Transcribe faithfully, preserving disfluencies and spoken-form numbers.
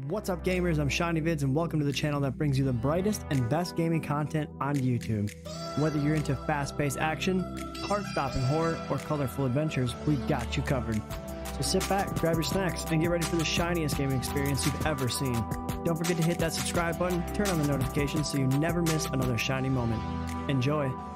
What's up, gamers? I'm Shinyvids, and welcome to the channel that brings you the brightest and best gaming content on YouTube. Whether you're into fast-paced action, heart-stopping horror, or colorful adventures, we've got you covered. So sit back, grab your snacks, and get ready for the shiniest gaming experience you've ever seen. Don't forget to hit that subscribe button, turn on the notifications so you never miss another shiny moment. Enjoy!